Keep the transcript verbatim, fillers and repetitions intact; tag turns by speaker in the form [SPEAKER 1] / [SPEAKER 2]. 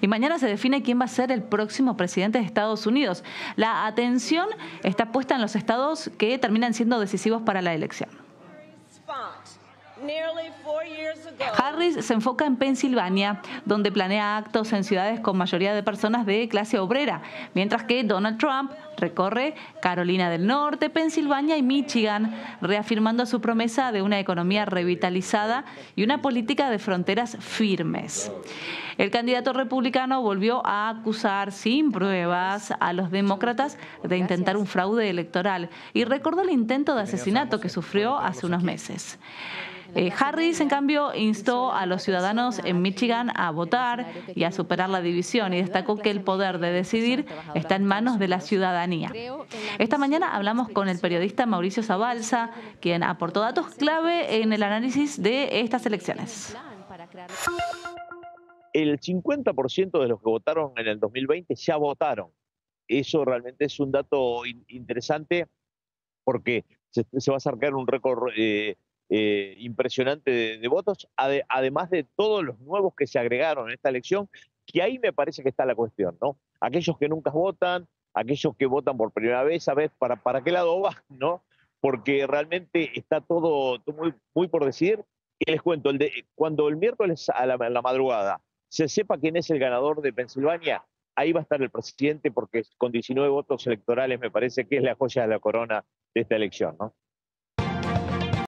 [SPEAKER 1] Y mañana se define quién va a ser el próximo presidente de Estados Unidos. La atención está puesta en los estados que terminan siendo decisivos para la elección. Harris se enfoca en Pensilvania, donde planea actos en ciudades con mayoría de personas de clase obrera, mientras que Donald Trump recorre Carolina del Norte, Pensilvania y Michigan, reafirmando su promesa de una economía revitalizada y una política de fronteras firmes. El candidato republicano volvió a acusar sin pruebas a los demócratas de intentar un fraude electoral y recordó el intento de asesinato que sufrió hace unos meses. Eh, Harris, en cambio, instó a los ciudadanos en Michigan a votar y a superar la división y destacó que el poder de decidir está en manos de la ciudadanía. Esta mañana hablamos con el periodista Mauricio Zabalza, quien aportó datos clave en el análisis de estas elecciones.
[SPEAKER 2] El cincuenta por ciento de los que votaron en el dos mil veinte ya votaron. Eso realmente es un dato in interesante porque se, se va a acercar un récord eh, eh, impresionante de, de votos, ade, además de todos los nuevos que se agregaron en esta elección, que ahí me parece que está la cuestión, ¿no? Aquellos que nunca votan, aquellos que votan por primera vez, a ver para, para qué lado van, ¿no? Porque realmente está todo, todo muy, muy por decidir. Y les cuento, el de, cuando el miércoles a la, a la madrugada se sepa quién es el ganador de Pensilvania, ahí va a estar el presidente, porque con diecinueve votos electorales me parece que es la joya de la corona de esta elección, ¿no?